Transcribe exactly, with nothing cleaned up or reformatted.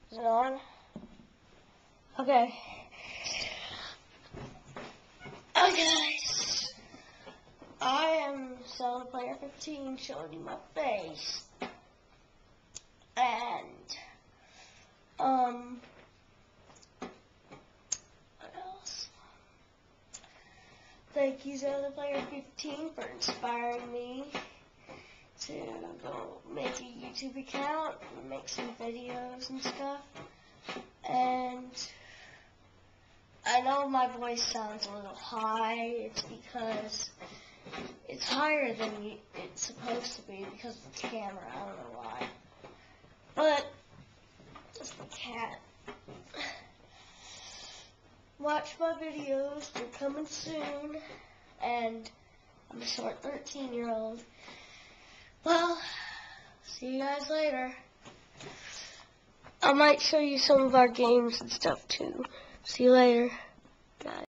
Is it on? Okay. Okay, guys. I am still player fifteen, showing you my face. And, um, what else? Thank you, Zelda Player fifteen, for inspiring me to go make a YouTube account and make some videos and stuff. And I know my voice sounds a little high. It's because it's higher than it's supposed to be because of the camera. I don't know why. But it's the cat. Watch my videos. They're coming soon. And I'm a short thirteen year old. Well, see you guys later. I might show you some of our games and stuff too. See you later, guys.